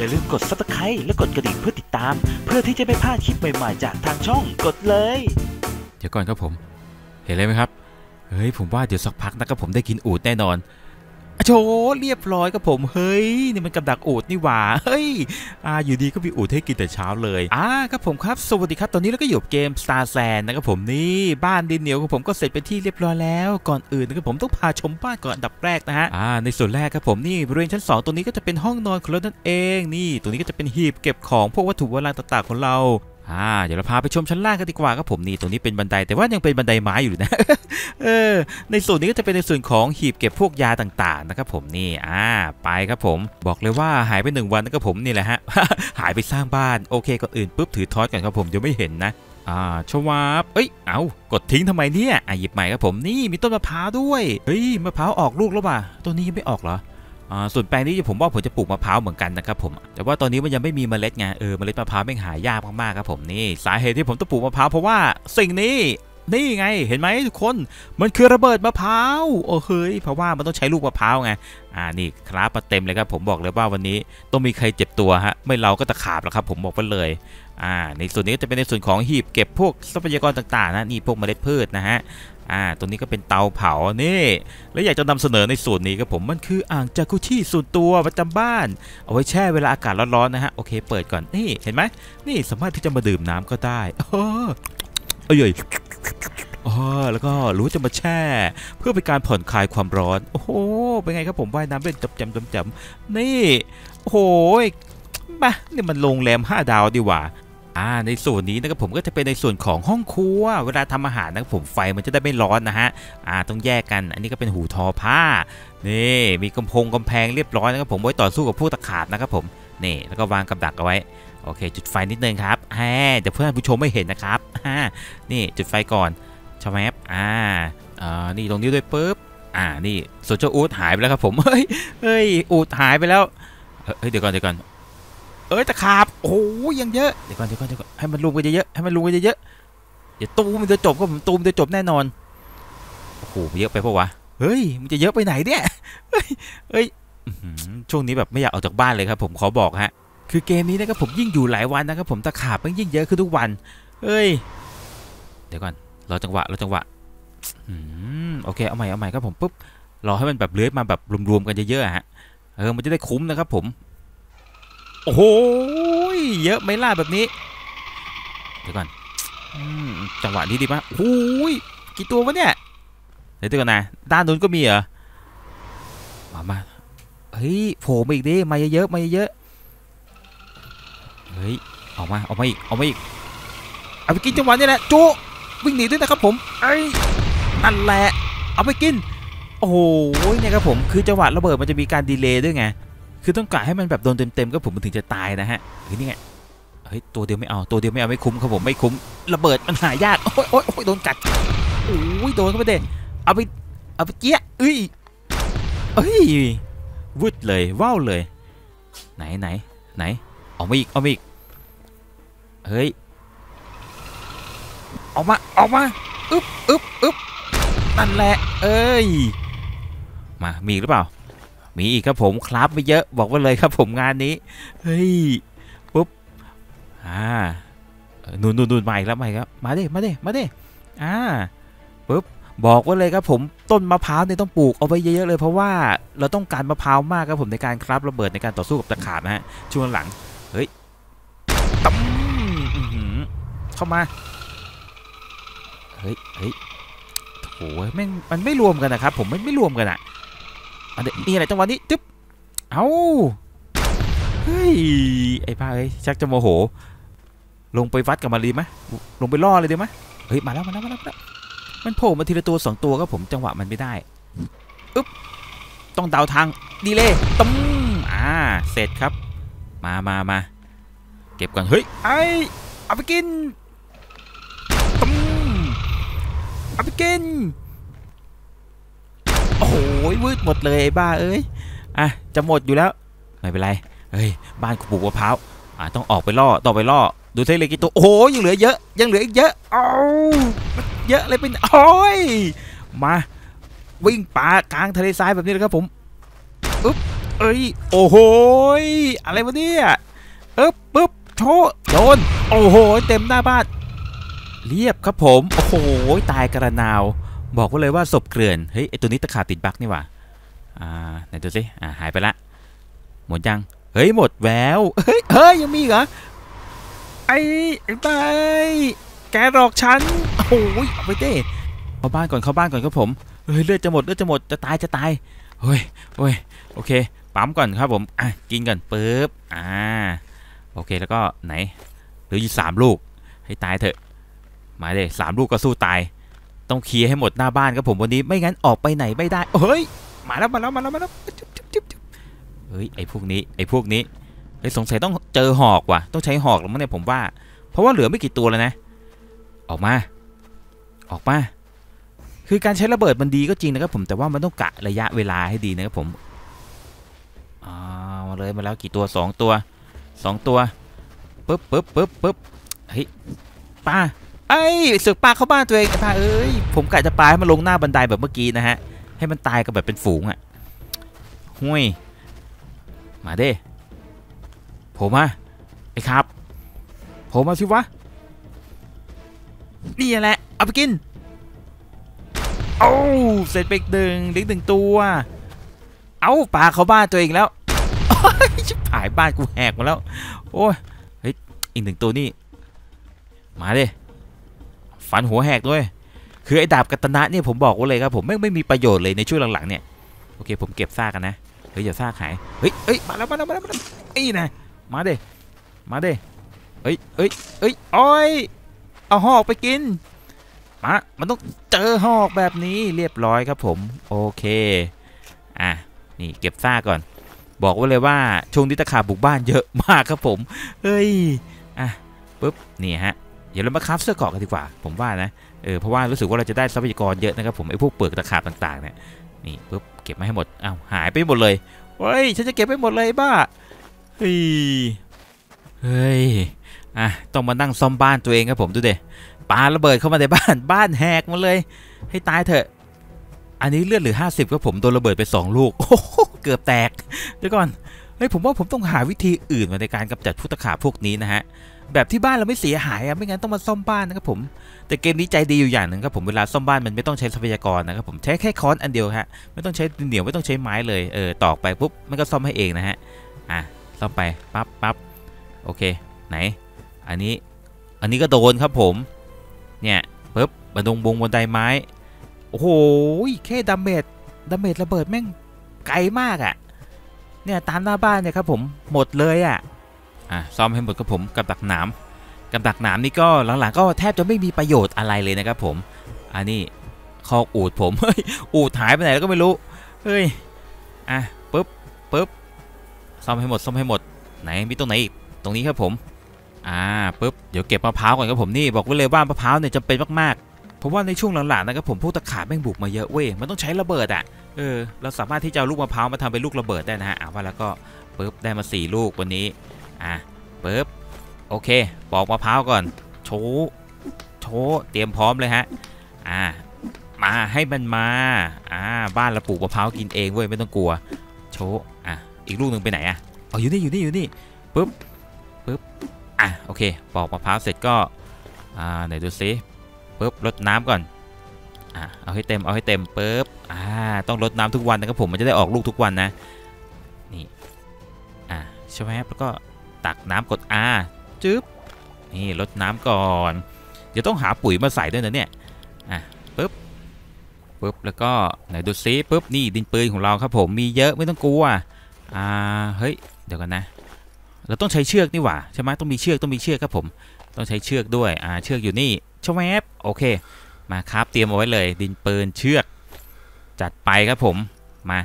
อย่าลืมกด Subscribe และกดกระดิ่งเพื่อติดตามเพื่อที่จะไม่พลาดคลิปใหม่ๆจากทางช่องกดเลยเดี๋ยวก่อนครับผมเห็นเลยไหมครับเฮ้ยผมว่าเดี๋ยวสักพักนะครับผมได้กินอูฐแน่นอนโชว์เรียบร้อยครับผมเฮ้ยนี่มันกับดักอูฐนี่หว่าเฮ้ยอยู่ดีก็มีอูฐให้กินแต่เช้าเลยครับผมครับสวัสดีครับตอนนี้เราก็อยู่เกม Star Sand นะครับผมนี่บ้านดินเหนียวของผมก็เสร็จเป็นที่เรียบร้อยแล้วก่อนอื่นนะครับผมต้องพาชมบ้านก่อนอันดับแรกนะฮะในส่วนแรกครับผมนี่บริเวณชั้น2ตรงนี้ก็จะเป็นห้องนอนของเรานั่นเองนี่ตรงนี้ก็จะเป็นหีบเก็บของพวกวัตถุโบราณต่างๆของเราเดี๋ยวเราพาไปชมชั้นล่างกันดีกว่าครับผมนี่ตรงนี้เป็นบันไดแต่ว่ายังเป็นบันไดไม้อยู่นะ ในส่วนนี้ก็จะเป็นในส่วนของหีบเก็บพวกยาต่างๆนะครับผมนี่ไปครับผมบอกเลยว่าหายไป1 วันนะครับผมนี่แหละฮะ หายไปสร้างบ้านโอเคก่อนอื่นปุ๊บถือทอสก่อนครับผมเดี๋ยวไม่เห็นนะชวาบกดทิ้งทำไมเนี่ยหยิบใหม่ครับผมนี่มีต้นมะพร้าวด้วยเฮ้ยมะพร้าวออกลูกแล้วป่ะต้นนี้ยังไม่ออกเหรอส่วนแปลงนี้ผมว่าผมจะปลูกมะพร้าวเหมือนกันนะครับผมแต่ว่าตอนนี้มันยังไม่มีเมล็ดไงเมล็ดมะพร้าวไม่หายากมากๆครับผมนี่สาเหตุที่ผมต้องปลูกมะพร้าวเพราะว่าสิ่งนี้นี่ไงเห็นไหมทุกคนมันคือระเบิดมะพร้าวเฮ้ยเพราะว่ามันต้องใช้ลูกมะพร้าวไงนี่ครับมาเต็มเลยครับผมบอกเลยว่าวันนี้ต้องมีใครเจ็บตัวฮะไม่เราก็ตะขาบแล้วครับผมบอกไปเลยในส่วนนี้จะเป็นในส่วนของหีบเก็บพวกทรัพยากรต่างๆนะนี่พวกเมล็ดพืชนะฮะตรงนี้ก็เป็นเตาเผานี่แล้วอยากจะนำเสนอในส่วนนี้ครับผมมันคืออ่างจากุชิส่วนตัวประจำบ้านเอาไว้แช่เวลาอากาศร้อนๆนะฮะโอเคเปิดก่อนนี่เห็นไหมนี่สามารถที่จะมาดื่มน้ำก็ได้แล้วก็รู้จะมาแช่เพื่อเป็นการผ่อนคลายความร้อนโอ้โหเป็นไงครับผมว่ายน้ำเป็นจำๆนี่โอ้โหมานี่มันโรงแรม5 ดาวดีกว่าในส่วนนี้นะครับผมก็จะเป็นในส่วนของห้องครัวเวลาทำอาหารนะครับผมไฟมันจะได้ไม่ร้อนนะฮะต้องแยกกันอันนี้ก็เป็นหูทอผ้านี่มีกำแพงเรียบร้อยนะครับผมไว้ต่อสู้กับพวกตะขาบนะครับผมนี่แล้วก็วางกับดักเอาไว้โอเคจุดไฟนิดนึงครับเดี๋ยวเพื่อนผู้ชมไม่เห็นนะครับนี่จุดไฟก่อนใช่ไหมนี่ตรงนี้ด้วยปุ๊บนี่ส่วนเจ้าอูฐหายไปแล้วครับผมเฮ้ยอูฐหายไปแล้วเดี๋ยวก่อนตะขาบโอ้ยยังเยอะเดี๋ยวก่อนให้มันรวมกันเยอะๆเดี๋ยวตูมันจะจบก็ผมตูมจะจบแน่นอนโอ้โหเยอะไปปะวะเฮ้ยมันจะเยอะไปไหนเนี่ยเฮ้ยช่วงนี้แบบไม่อยากออกจากบ้านเลยครับผมขอบอกฮะคือเกมนี้นะครับผมยิ่งอยู่หลายวันนะครับผมตะขาบมันยิ่งเยอะขึ้นทุกวันเฮ้ยเดี๋ยวก่อนรอจังหวะโอเคเอาใหม่ครับผมปุ๊บรอให้มันแบบเลื้อยมาแบบรวมๆกันเยอะๆฮะมันจะได้คุ้มนะครับผมโอ้โหเยอะไม่ล่าแบบนี้เดี๋ยวก่อนจังหวะนี้ดีปะโอ้ยกี่ตัววะเนี่ยเดี๋ยวก่อนนะด้านนู้นก็มีเหรอมาเฮ้ยโผล่มาอีกดิมาเยอะเฮ้ยออกมาอีกเอาไปกินจังหวะนี้แหละจุวิ่งหนีด้วยนะครับผมนั่นแหละเอาไปกินโอ้โหเนี่ยครับผมคือจังหวะระเบิดมันจะมีการดีเลย์ด้วยไงคือต้องกะให้มันแบบโดนเต็มก็ผมมันถึงจะตายนะฮะนี่ไงตัวเดียวไม่เอาไม่คุ้มครับผมไม่คุ้มระเบิดมันหายากโอ้ยโดนกัดโอ้ยโดนเข้าไปเด็ดเอาไปเกี้ยวึดเลยว้าวเลยไหนเอามาอีกเฮ้ยออกมาอึ๊บนั่นแหละมามีหรือเปล่ามีอีกครับผมครับไม่เยอะบอกว่าเลยครับผมงานนี้เฮ้ยปุ๊บนู่นมาอีกแล้วมาดิปุ๊บบอกว่าเลยครับผมต้นมะพร้าวเนี่ยต้องปลูกเอาไว้เยอะๆเลยเพราะว่าเราต้องการมะพร้าวมากครับผมในการครับระเบิดในการต่อสู้กับตะขาบนะฮะช่วงหลังเฮ้ยตั้มเข้ามาเฮ้ยโอ้ยมันไม่รวมกันนะครับผมไม่รวมกันนี่อะไรจังหวะนี้จึ๊บเฮ้ยไอ้ป้าชักจะโมโหลงไปวัดกับมันเลยไหมลงไปล่อเลยดีไหมเฮ้ยมาแล้วมันโผล่มาทีละตัว2 ตัวก็ผมจังหวะมันไม่ได้ต้องเดาทางดีเลยตั้มเสร็จครับมาเก็บก่อนเฮ้ยเอาไปกินตั้มเอาไปกินโอ้โหวืดหมดเลยบ้าจะหมดอยู่แล้วไม่เป็นไรบ้านกูปลูกมะพร้าวต้องออกไปล่อต่อไปล่อดูเทเลกี่ตัวโอ้โหยังเหลือเยอะอีกเยอะเยอะเลยเป็นมาวิ่งป่ากลางทะเลทรายแบบนี้เลยครับผมเอ้ยโอ้โหอะไรวะเนี่ยปึ๊บโชโดนโอ้โหเต็มหน้าบ้านเรียบครับผมโอ้โหตายกระนาวบอกไว้เลยว่าศพเกลื่อนเฮ้ยไอตัวนี้ตะขาบติดบั๊กนี่หว่าไหนดูสิหายไปละหมดยังเฮ้ยหมดแววเฮ้ยยังมีเหรอไอ้ไปแกหลอกฉันโอ้โหเอาไปเต้เข้าบ้านก่อนครับผมเฮ้ยเลือดจะหมดจะตายเฮ้ยโอเคปั๊มก่อนครับผมกินก่อนปึ๊บโอเคแล้วก็ไหนเหลืออยู่3 ลูกให้ตายเถอะมาเลย3 ลูกก็สู้ตายต้องเคลียร์ให้หมดหน้าบ้านครับผมวันนี้ไม่งั้นออกไปไหนไม่ได้เฮ้ยมาแล้วเฮ้ยไอ้พวกนี้เฮ้ยสงสัยต้องเจอหอกว่ะต้องใช้หอกแล้วมั้งเนี่ยผมว่าเพราะว่าเหลือไม่กี่ตัวแล้วนะออกมาคือการใช้ระเบิดมันดีก็จริงนะครับผมแต่ว่ามันต้องกะระยะเวลาให้ดีนะครับผมมาแล้วกี่ตัว2 ตัวปึ๊บเฮ้ยป้าเสือกปลาเข้าบ้านตัวเองป้าเอ้ยผมกะจะปลาให้มันลงหน้าบันไดแบบเมื่อกี้นะฮะให้มันตายกันแบบเป็นฝูงอ่ะห่วยมาเด้ผมมาไอ้ครับผมมาสิวะนี่แหละเอาไปกินโอ้เสร็จไปอีก1ตัวเอาปลาเข้าบ้านตัวเองแล้วชิบหายบ้านกูแหกมาแล้วโอ้ยเฮ้ยอีก1 ตัวนี่มาดิฟันหัวแหกด้วยคือไอ้ดาบกัตนะเนี่ยผมบอกไว้เลยครับผมไม่มีประโยชน์เลยในช่วงหลังๆเนี่ยโอเคผมเก็บซากกันนะเฮ้ยอย่าซากหายเฮ้ยมาแล้วไอ้นะมาดิเฮ้ยโอ้ยเอาหอกไปกินมันต้องเจอหอกแบบนี้เรียบร้อยครับผมโอเคนี่เก็บซากก่อนบอกไว้เลยว่าช่วงนี้ตะขาบบุกบ้านเยอะมากครับผมเฮ้ยปึ๊บนี่ฮะเดี๋ยวเรามาคราฟเสื้อเกราะกันดีกว่าผมว่านะเพราะว่ารู้สึกว่าเราจะได้ทรัพยากรเยอะนะครับผมไอ้พวกเปลือกตะขาบต่างๆเนี่ยนี่ปึ๊บเก็บมาให้หมดหายไปหมดเลยเฮ้ยฉันจะเก็บไปหมดเลยบ้าเฮ้ยต้องมานั่งซ่อมบ้านตัวเองครับผมดูดิปาระเบิดเข้ามาในบ้านแหกมาเลยให้ตายเถอะอันนี้เลือดเหลือ50ครับผมโดนระเบิดไป2 ลูกโอ้โหเกือบแตกเดี๋ยวก่อนเฮ้ยผมว่าผมต้องหาวิธีอื่นมาในการกำจัดพวกตะขาบพวกนี้นะฮะแบบที่บ้านเราไม่เสียหายไม่งั้นต้องมาซ่อมบ้านนะครับผมแต่เกมนี้ใจดีอยู่อย่างหนึ่งครับผมเวลาซ่อมบ้านมันไม่ต้องใช้ทรัพยากรนะครับผมใช้แค่ค้อนอันเดียวฮะไม่ต้องใช้ดินเหนียวไม่ต้องใช้ไม้เลยตอกไปปุ๊บมันก็ซ่อมให้เองนะฮะซ่อมไปปั๊บโอเคไหนอันนี้ก็โดนครับผมเนี่ยปุ๊บบันไดไม้โอ้โหแค่ดาเมจระเบิดแม่งไกลมากเนี่ยตามหน้าบ้านเนี่ยครับผมหมดเลยซ่อมให้หมดครับผมกับดักหนามนี่ก็หลังๆก็แทบจะไม่มีประโยชน์อะไรเลยนะครับผมอันนี้คอกอูดผมเฮ้ยอูดหายไปไหนแล้วก็ไม่รู้เฮ้ยปึ๊บซ่อมให้หมดไหนมีตรงไหนอีกตรงนี้ครับผมปึ๊บเดี๋ยวเก็บมะพร้าวก่อนครับผมนี่บอกไว้เลยว่ามะพร้าวเนี่ยจำเป็นมากๆเพราะว่าในช่วงหลังๆนะครับผมพวกตะขาบแม่งบุกมาเยอะเว้ยมันต้องใช้ระเบิดเราสามารถที่จะเอาลูกมะพร้าวมาทำเป็นลูกระเบิดได้นะฮะว่าแล้วก็ปึ๊บได้มา4 ลูกวันนี้ปึ๊บโอเคปอกมะพร้าวก่อนโชว์เตรียมพร้อมเลยฮะมาให้มันมาบ้านเราปลูกมะพร้าวกินเองเว้ยไม่ต้องกลัวโชว์อีกลูกหนึ่งไปไหนอยู่นี่ปึ๊บโอเคปอกมะพร้าวเสร็จก็ไหนดูซิปึ๊บรดน้ำก่อนเอาให้เต็มปึ๊บต้องรดน้ำทุกวันนะครับผมมันจะได้ออกลูกทุกวันนะนี่ใช่ไหมแล้วก็ตักน้ำกดจึ๊บนี่รดน้ำก่อนเดี๋ยวต้องหาปุ๋ยมาใส่ด้วยนะเนี่ยปึ๊บแล้วก็ไหนดูซิปึ๊บนี่ดินปืนของเราครับผมมีเยอะไม่ต้องกลัวเฮ้ยเดี๋ยวกันนะเราต้องใช้เชือกนี่หว่าใช่ไหมต้องมีเชือกครับผมต้องใช้เชือกด้วยเชือกอยู่นี่ชวบโอเคมาครับเตรียมเอาไว้เลยดินปืนเชือกจัดไปครับผมมา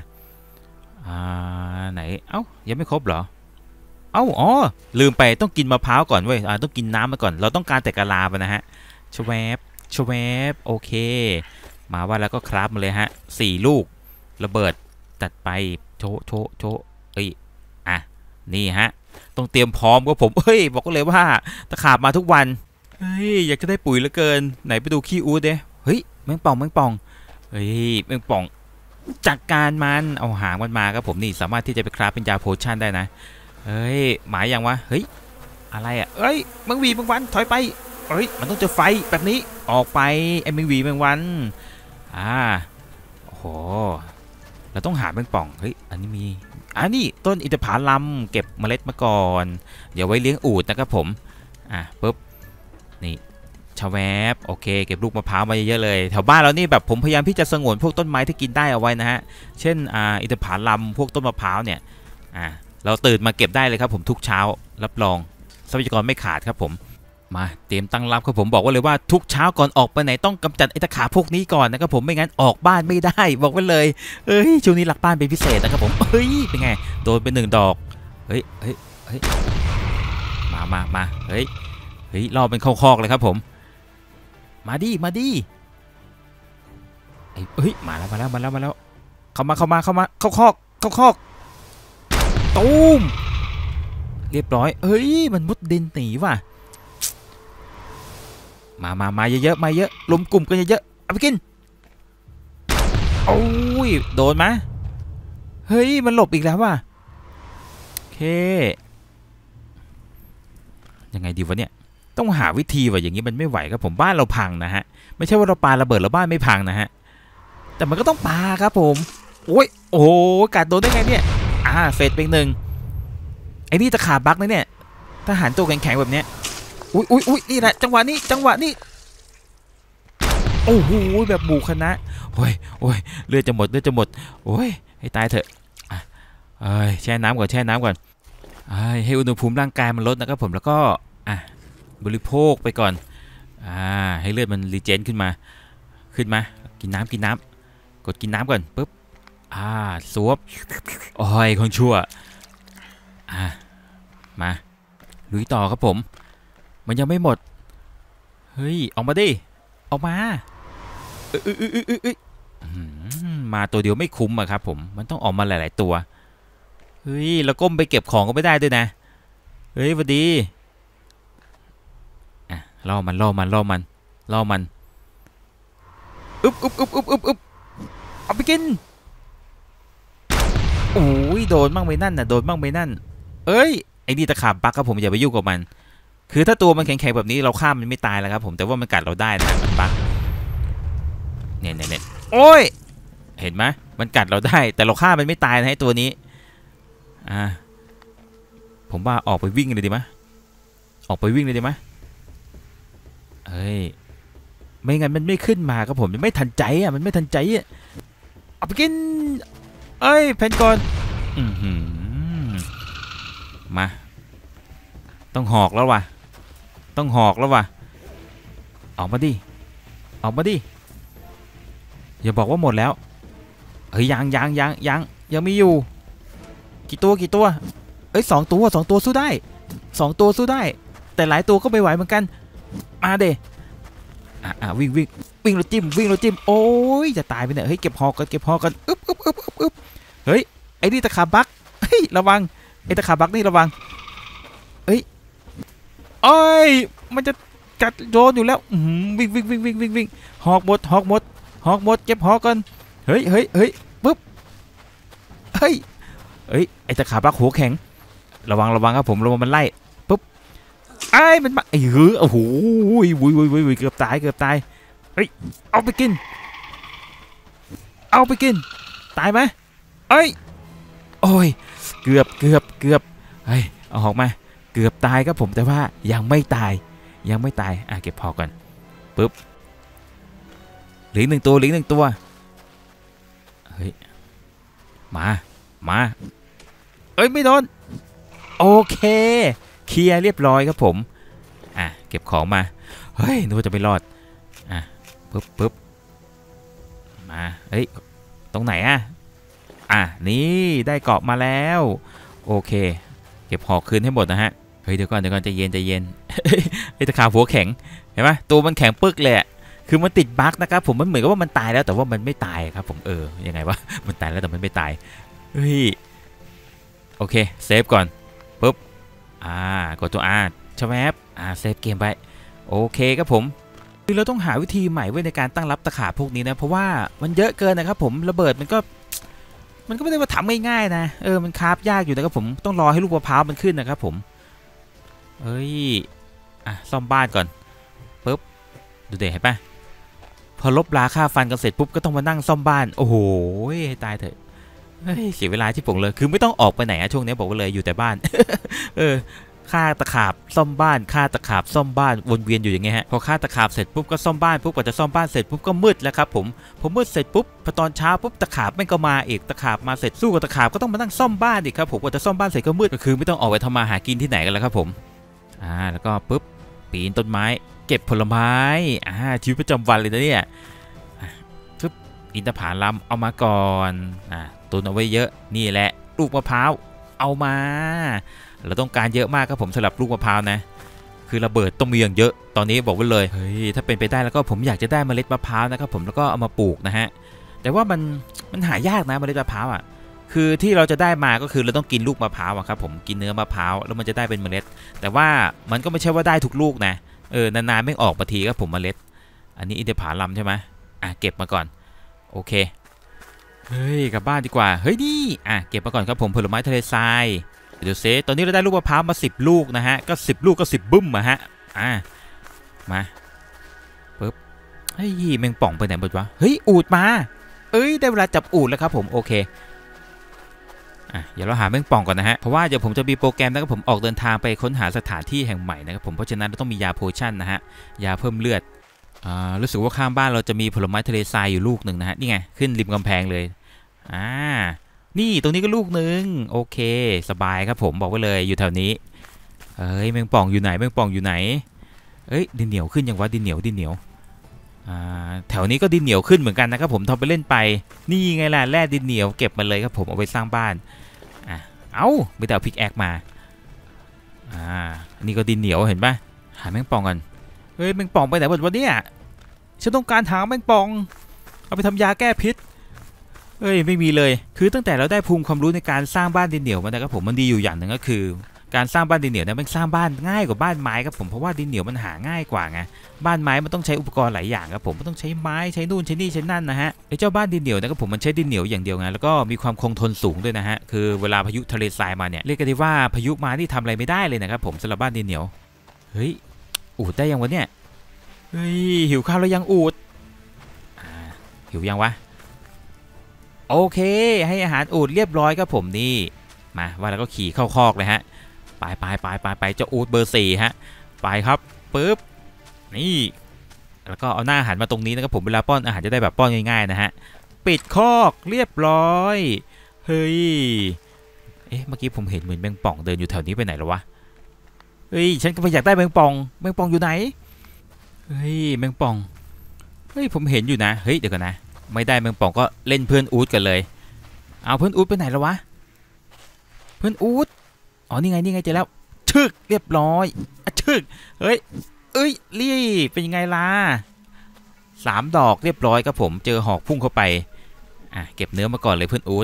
ไหนยังไม่ครบเหรอลืมไปต้องกินมะพร้าวก่อนเว้ยต้องกินน้ำมาก่อนเราต้องการแต่กะลาไปนะฮะชวบโอเคมาว่าแล้วก็คราฟมาเลยฮะ4 ลูกระเบิดจัดไปโชนี่ฮะต้องเตรียมพร้อมก็ผมบอกก็เลยว่าตะขาบมาทุกวันอยากจะได้ปุ๋ยเหลือเกินไหนไปดูขี้อูดเด้เฮ้ยแมงป่องเฮ้ยแมงป่องจัดการมันเอาหางมันมาครับผมนี่สามารถที่จะไปคราฟเป็นยาโพชั่นได้นะเฮ้ยหมายยังวะเฮ้ยอะไรอ่ะเอ้ยแมงวีแมงวันถอยไปเฮ้ยมันต้องเจอไฟแบบนี้ออกไปไอ้แมงวีแมงวันโอ้โหเราต้องหาแมงป่องเฮ้ยอันนี้มีนี่ต้นอินทผลัมเก็บเมล็ดมาก่อนเดี๋ยวไว้เลี้ยงอูฐนะครับผมปุ๊บนี่ชาแวบโอเคเก็บลูกมะพร้าวมาเยอะๆเลยแถวบ้านเรานี่แบบผมพยายามที่จะสงวนพวกต้นไม้ที่กินได้เอาไว้นะฮะเช่นอินทผลัมพวกต้นมะพร้าวเนี่ยเราตื่นมาเก็บได้เลยครับผมทุกเช้ารับรองทรัพยากรไม่ขาดครับผมมาเตรียมตั้งรับครับผมบอกว่าเลยว่าทุกเช้าก่อนออกไปไหนต้องกำจัดไอ้ตะขาพวกนี้ก่อนนะครับผมไม่งั้นออกบ้านไม่ได้บอกไว้เลยช่วงนี้หลักบ้านเป็นพิเศษนะครับผมเป็นไงโดนไป1 ดอกเฮ้ยมาเฮ้ยรอเป็นเข้าคอกเลยครับผมมาดิมาแล้วเข้ามาเข้าคอกตูมเรียบร้อยมันมุดดินหนีว่ะมาเยอะมาเยอะรวมกลุ่มกันเยอะๆเอาไปกินโอ้ยโดนมามันหลบอีกแล้วว่ะโอเคยังไงดีวะเนี่ยต้องหาวิธีว่าอย่างนี้มันไม่ไหวครับผมบ้านเราพังนะฮะไม่ใช่ว่าเราปาระเบิดแล้วบ้านไม่พังนะฮะแต่มันก็ต้องปาครับผมโอ้กัดโดนได้ไงเนี่ยเฟสเป็น1ไอ้นี่ตะขาบบักนะเนี่ยทหารตัวแข็งๆแบบเนี้ยอุ้ยนี่แหละจังหวะนี้โอ้โหแบบหมู่คณะโอ้ยเลือดจะหมดโอ้ยให้ตายเถอะแช่น้ำก่อนให้อุณหภูมิร่างกายมันลดนะครับผมแล้วก็บริโภคไปก่อนให้เลือดมันรีเจนขึ้นมากินน้ำกดกินน้ำก่อนปุ๊บสวบโอ้ยคนชั่วมาลุยต่อครับผมมันยังไม่หมดออกมาดิออกมามาตัวเดียวไม่คุ้มอะครับผมมันต้องออกมาหลายๆตัวแล้วก้มไปเก็บของก็ไม่ได้ด้วยนะพอดีล่อมันอึบเอาไปกินโอ้ยโดนบ้างไปนั่นไอ้นี่ตะขาบบักครับผมอย่าไปยุ่งกับมันคือถ้าตัวมันแข็งๆแบบนี้เราฆ่ามันไม่ตายแล้วครับผมแต่ว่ามันกัดเราได้นะมันบักเนี่ยโอ้ยเห็นไหมมันกัดเราได้แต่เราฆ่ามันไม่ตายนะไอ้ตัวนี้ผมว่าออกไปวิ่งเลยดีไหมไม่งั้นมันไม่ขึ้นมาครับผมมันไม่ทันใจเอาไปกินแผ่นก่อนมาต้องหอกแล้วว่ะออกมาดิอย่าบอกว่าหมดแล้วยังมีอยู่กี่ตัว2 ตัวสู้ได้แต่หลายตัวก็ไม่ไหวเหมือนกันมาเด้วิ่งเราจิ้มโอ้ยจะตายไปเนี่ยเก็บหอกกันอึบไอ้นี่ตะขาบักระวังไอ้ตะขาบักนี่ระวังมันจะกัดโดนอยู่แล้ววิ่งหอกหมดเก็บหอกกันเฮ้ยปุ๊บไอ้ตะขาบักหัวแข็งระวังครับผมระวังมันไล่ปุ๊บมันมาโอ้โหเกือบตายเอาไปกินตายไหมโอ้ยเกือบเอาออกมาเกือบตายครับผมแต่ว่ายังไม่ตายเก็บพอก่อนปุ๊บเหลือ1 ตัวมาไม่โดนโอเคเคลียร์เรียบร้อยครับผมเก็บของมานึกว่าจะไม่รอดปุ๊บมาตรงไหนนี่ได้เกาะมาแล้วโอเคเก็บหอกคืนให้หมดนะฮะเดี๋ยวก่อนใจเย็นตะขาบหัวแข็งเห็นไหมตัวมันแข็งปึ๊กเลยคือมันติดบั๊กนะครับผมมันเหมือนกับว่ามันตายแล้วแต่ว่ามันไม่ตายครับผมยังไงวะมันตายแล้วแต่มันไม่ตายโอเคเซฟก่อนปุ๊บกดตัวชแวบเซฟเกมไปโอเคครับผมคือเราต้องหาวิธีใหม่ไว้ในการตั้งรับตะขาบพวกนี้นะเพราะว่ามันเยอะเกินนะครับผมระเบิดมันก็ไม่ได้ว่าทำง่ายๆนะมันคราฟยากอยู่นะครับผมต้องรอให้ลูกมะพร้าวมันขึ้นนะครับผมซ่อมบ้านก่อนปุ๊บดูเด็กเห็นปะพอลบราค่าฟันกันเสร็จปุ๊บก็ต้องมานั่งซ่อมบ้านโอ้โหให้ตายเถอะเสียเวลาที่ผมเลยคือไม่ต้องออกไปไหนช่วงนี้บอกว่าเลยอยู่แต่บ้าน ฆ่าตะขาบซ่อมบ้านฆ่าตะขาบซ่อมบ้านวนเวียนอยู่อย่างเงี้ยฮะพอฆ่าตะขาบเสร็จปุ๊บก็ซ่อมบ้านปุ๊บกว่าจะซ่อมบ้านเสร็จปุ๊บก็มืดแล้วครับผมมืดเสร็จปุ๊บพอตอนเช้าปุ๊บตะขาบแม่งก็มาอีกตะขาบมาเสร็จสู้กับตะขาบก็ต้องมานั่งซ่อมบ้านอีกครับผมกว่าจะซ่อมบ้านเสร็จก็มืดก็คือไม่ต้องออกไปทำมาหากินที่ไหนกันแล้วครับผมแล้วก็ปุ๊บปีนต้นไม้เก็บผลไม้ชีวิตประจำวันเลยนะเนี่ยปุ๊บอินทผลัมเอามาก่อนตุนเอาไว้เยอะนี่แหละลูกมะพร้าวเอามาเราต้องการเยอะมากครับผมสำหรับลูกมะพร้าวนะคือระเบิดต้องมีอย่างเยอะตอนนี้บอกไว้เลยเฮ้ยถ้าเป็นไปได้แล้วก็ผมอยากจะได้เมล็ดมะพร้าวนะครับผมแล้วก็เอามาปลูกนะฮะแต่ว่ามันหายากนะเมล็ดมะพร้าวคือที่เราจะได้มาก็คือเราต้องกินลูกมะพร้าวครับผมกินเนื้อมะพร้าวแล้วมันจะได้เป็นเมล็ดแต่ว่ามันก็ไม่ใช่ว่าได้ทุกลูกนะนานๆไม่ออกมาทีครับผมเมล็ดอันนี้อินทผลัมใช่ไหมเก็บมาก่อนโอเคเฮ้ยกลับบ้านดีกว่าเฮ้ยนี่เก็บมาก่อนครับผมผลไม้ทะเลทรายเดี๋ยวเซตอนนี้เราได้ลูกมะพร้าวมา10 ลูกนะฮะก็10 ลูกก็10บึ้มมาฮะมาปึ๊บเฮ้ยแมงป่องไปไหนหมดวะเฮ้ยอูฐมาได้เวลาจับอูฐแล้วครับผมโอเคเดี๋ยวเราหาแมงป่องก่อนนะฮะเพราะว่าเดี๋ยวผมจะมีโปรแกรมนะครับผมออกเดินทางไปค้นหาสถานที่แห่งใหม่นะครับผมเพราะฉะนั้นเราต้องมียาโพชั่นนะฮะยาเพิ่มเลือดรู้สึกว่าข้างบ้านเราจะมีผลไม้ทะเลทรายอยู่ลูกหนึ่งนะฮะนี่ไงขึ้นริมกำแพงเลยนี่ตรงนี้ก็ลูกหนึ่งโอเคสบายครับผมบอกไว้เลยอยู่แถวนี้แมงป่องอยู่ไหนแมงป่องอยู่ไหนดินเหนียวขึ้นยังวะดินเหนียวแถวนี้ก็ดินเหนียวขึ้นเหมือนกันนะครับผมทำไปเล่นไปนี่ไงล่ะแร่ดินเหนียวเก็บมาเลยครับผมเอาไปสร้างบ้านไม่ได้เอาพิกแอคมานี่ก็ดินเหนียวเห็นปะหาแมงป่องกันแมงป่องไปไหนหมดวะเนี่ยฉันต้องการหาแมงป่องเอาไปทำยาแก้พิษไม่มีเลยคือตั้งแต่เราได้ภูมิความรู้ในการสร้างบ้านดินเหนียวมานะครับผมมันดีอยู่อย่างหนึ่งก็คือการสร้างบ้านดินเหนียวเนี่ยมันสร้างบ้านง่ายกว่าบ้านไม้ครับผมเพราะว่าดินเหนียวมันหาง่ายกว่าไงบ้านไม้มันต้องใช้อุปกรณ์หลายอย่างครับผมมันต้องใช้ไม้ใช้นู่นใช้นี่ใช้นั่นนะฮะไอ้เจ้าบ้านดินเหนียวนะครับผมมันใช้ดินเหนียวอย่างเดียวไงแล้วก็มีความคงทนสูงด้วยนะฮะคือเวลาพายุทะเลทรายมาเนี่ยเรียกกันได้ว่าพายุมาที่ทำอะไรไม่ได้เลยนะครับผมสำหรับบ้านดินเหนียวอูดได้ยังวะเนี่ยหิวข้าวแล้วยังอูดหิวยังวะโอเคให้อาหารอูฐเรียบร้อยครับผมนี่มาว่าแล้วก็ขี่เข้าคอกเลยฮะไปเจ้าอูฐเบอร์4ฮะไปครับปึ๊บนี่แล้วก็เอาหน้าหันมาตรงนี้นะครับผมเวลาป้อนอาหารจะได้แบบป้อนง่ายๆนะฮะปิดคอกเรียบร้อยเฮ้ยเมื่อกี้ผมเห็นเหมือนแมงป่องเดินอยู่แถวนี้ไปไหนหรอวะฉันก็อยากได้แมงป่องอยู่ไหนแมงป่องผมเห็นอยู่นะเดี๋ยวกันนะไม่ได้แมงป่องก็เล่นเพื่อนอู๊ดกันเลยเอาเพื่อนอู๊ดไปไหนแล้ววะเพื่อนอู๊ดนี่ไงเจอแล้วชึกเรียบร้อยชึกรีเป็นยังไงล่ะ3 ดอกเรียบร้อยครับผมเจอหอกพุ่งเข้าไปเก็บเนื้อมาก่อนเลยเพื่อนอู๊ด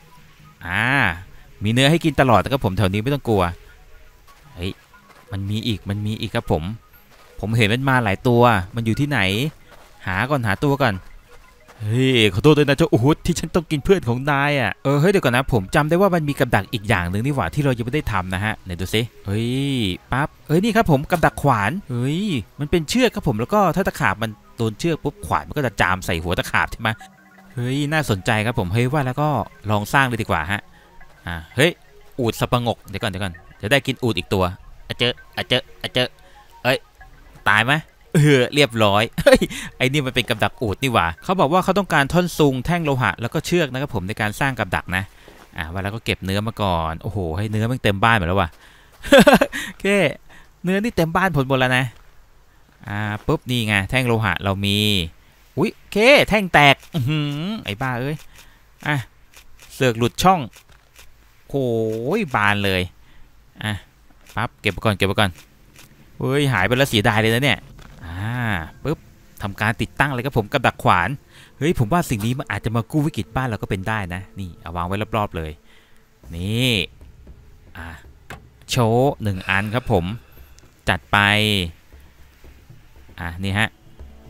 มีเนื้อให้กินตลอดนะครับผมแถวนี้ไม่ต้องกลัวมันมีอีกครับผมเห็นมันมาหลายตัวมันอยู่ที่ไหนหาตัวก่อนขอโทษด้วยนะเจ้าอู๊ดที่ฉันต้องกินเพื่อนของนายเดี๋ยวก่อนนะผมจำได้ว่ามันมีกับดักอีกอย่างหนึ่งนี่หว่าที่เรายังไม่ได้ทำนะฮะไหนดูซิปั๊บนี่ครับผมกับดักขวานมันเป็นเชือกครับผมแล้วก็ถ้าตะขาบมันโดนเชือกปุ๊บขวานมันก็จะจามใส่หัวตะขาบใช่ไหมน่าสนใจครับผมว่าแล้วก็ลองสร้างเลยดีกว่าฮะอูฐสับปะงกเดี๋ยวก่อนจะได้กินอูฐอีกตัวเจอตายไหมเรียบร้อยไอ้นี่มันเป็นกับดักอูฐนี่หว่าเขาบอกว่าเขาต้องการท่อนซุงแท่งโลหะแล้วก็เชือกนะครับผมในการสร้างกับดักนะว่าแล้วก็เก็บเนื้อมาก่อนโอ้โหให้เนื้อมันเต็มบ้านหมดแล้วว่ะโอเคเนื้อนี่เต็มบ้านผลหมดแล้วนะปุ๊บนี่ไงแท่งโลหะเรามีโอเคแท่งแตกไอ้บ้าเสือกหลุดช่องโอ้ยบานเลยปั๊บเก็บไปก่อนหายไปแล้วเสียดายเลยนะเนี่ยปุ๊บทำการติดตั้งเลยครับผมกับดักขวานผมว่าสิ่งนี้มันอาจจะมากู้วิกฤตบ้านเราก็เป็นได้นะนี่เอาวางไว้รอบๆเลยนี่โชว์1 อันครับผมจัดไปนี่ฮะ